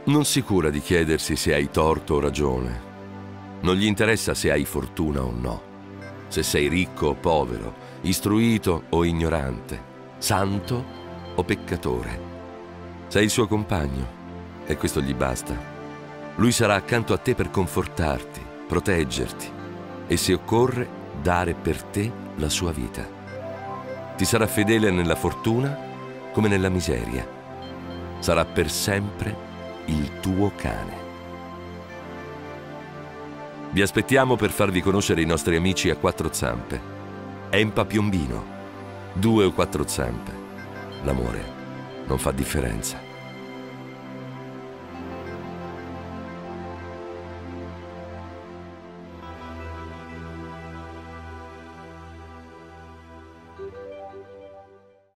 Non si cura di chiedersi se hai torto o ragione. Non gli interessa se hai fortuna o no, se sei ricco o povero, istruito o ignorante, santo o peccatore. Sei il suo compagno e questo gli basta. Lui sarà accanto a te per confortarti, proteggerti e, se occorre, dare per te la sua vita. Ti sarà fedele nella fortuna come nella miseria. Sarà per sempre il tuo cane. Vi aspettiamo per farvi conoscere i nostri amici a quattro zampe. Empa Piombino, 2 o 4 zampe. L'amore non fa differenza.